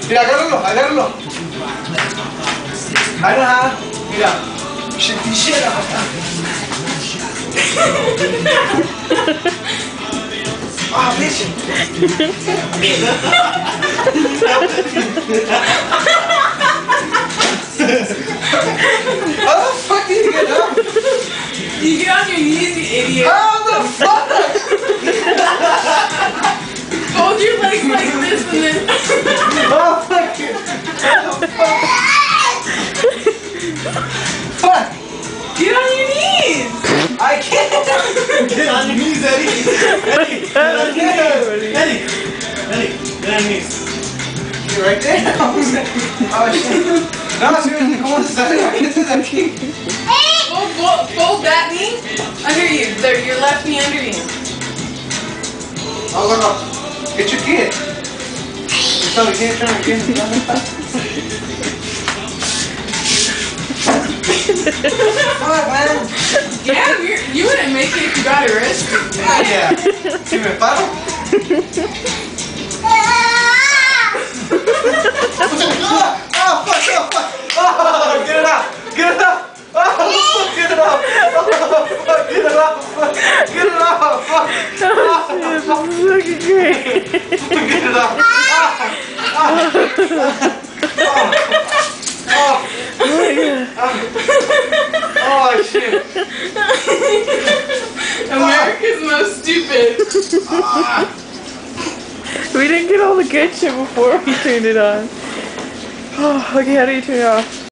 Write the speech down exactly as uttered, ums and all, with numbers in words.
Mira, agárralo, agárralo. Ajá, mira. Shit, shit. Ah, bitch. How the fuck did you get up? You get on your knees, you idiot. How the fuck? Hold your legs like this and then... Oh, fuck you. Fuck. Get on your knees. I can't. Get on your knees, Eddie. Eddie, get on your knees. Eddie, Eddie, get on your knees. You're right there. Oh, shit. No, seriously, ¿cómo estás? ¿Qué haces aquí? Fold, fold, fold that knee under you. There, your left knee under you. Oh, no, no. Get your kid. Tell me, can't turn again. Fuck, man. Yeah, you're, you wouldn't make it if you got arrested. Yeah. ¿Sí me paro? Oh, fuck, oh, fuck. Oh, get it out. Get it out. Oh, get it out. Oh, fuck, get it out. Fuck. Get it out. Fuck. Oh, shit, this is looking great. Get it out. Ah, ah, ah. Oh, Oh my god. oh, shit. America's most stupid. Ah. We didn't get all the good shit before we turned it on. Oh, okay, how do you turn it off?